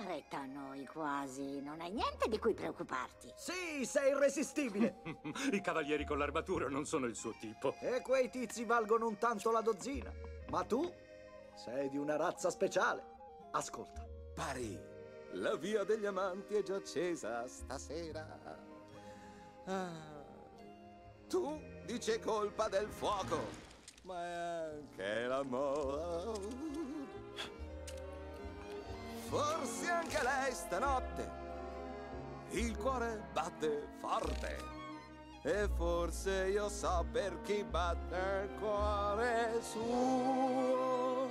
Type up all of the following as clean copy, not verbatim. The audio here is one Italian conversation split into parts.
Barrett a noi quasi. Non hai niente di cui preoccuparti. Sì, sei irresistibile. I cavalieri con l'armatura non sono il suo tipo. E quei tizi valgono un tanto la dozzina. Ma tu sei di una razza speciale. Ascolta. Paris, la via degli amanti è già accesa stasera. Tu dici colpa del fuoco, ma è anche l'amore. Forse anche lei stanotte il cuore batte forte. E forse io so per chi batte il cuore suo.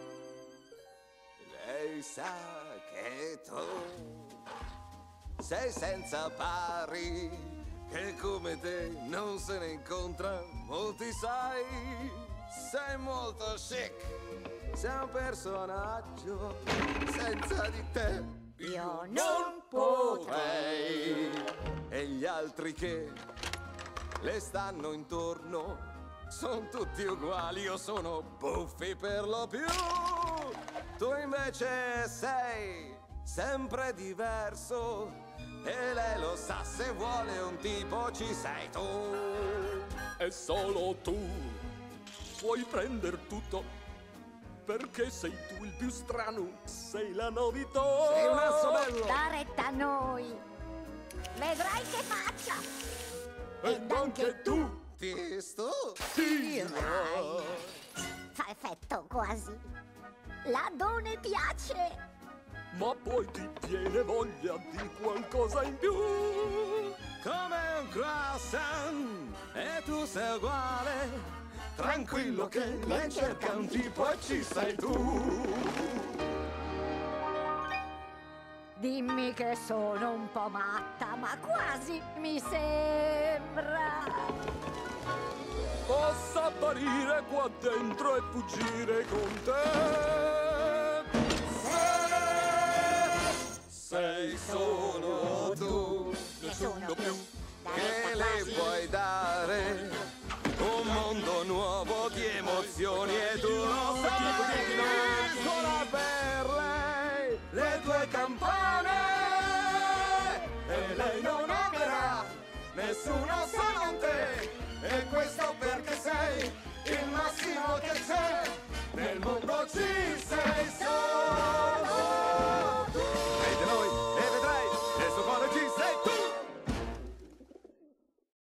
Lei sa che tu sei senza pari, che come te non se ne incontra molti, sai. Sei molto chic, sei un personaggio, senza di te Io non potrei. E gli altri che le stanno intorno sono tutti uguali, io sono buffi per lo più. Tu invece sei sempre diverso e lei lo sa, se vuole un tipo ci sei tu. E solo tu puoi prender tutto, perché sei tu il più strano, sei la novità. Sei un asso bello. Barrett a noi. Vedrai che faccia. Ed anche tu Ti Tirai. Fa effetto quasi. L'adone piace. ma poi ti viene voglia di qualcosa in più. come un croissant e tu sei uguale. Tranquillo che lei cerca un tipo e ci sei tu. Dimmi che sono un po' matta, ma quasi mi sembra. Possa apparire qua dentro e fuggire con te. Sei solo tu Nessuno più. che le puoi dare un mondo nuovo di emozioni e tu lo sai. Non suona per lei le tue campane e lei non amerà nessuno se non te.